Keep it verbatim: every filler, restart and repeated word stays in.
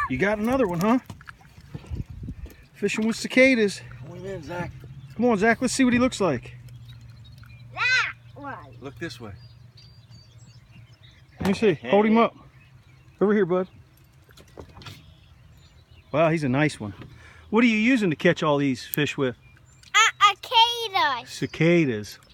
You got another one, huh? Fishing with cicadas. Come on in, Zach. Come on, Zach. Let's see what he looks like. That one. Look this way. Let me see. Hold him up. Over here, bud. Wow, he's a nice one. What are you using to catch all these fish with? Uh, cicadas. Cicadas.